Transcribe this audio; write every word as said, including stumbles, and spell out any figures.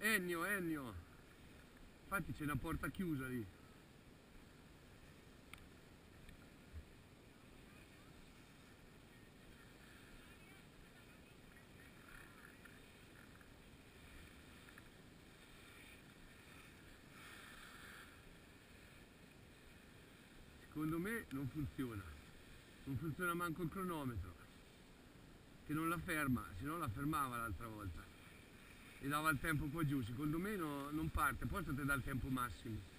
Ennio, Ennio. Infatti c'è una porta chiusa lì. Secondo me non funziona. Non funziona manco il cronometro. Che non la ferma, se no la fermava l'altra volta. E dava il tempo qua giù. Secondo me no, non parte, poi te dà il tempo massimo.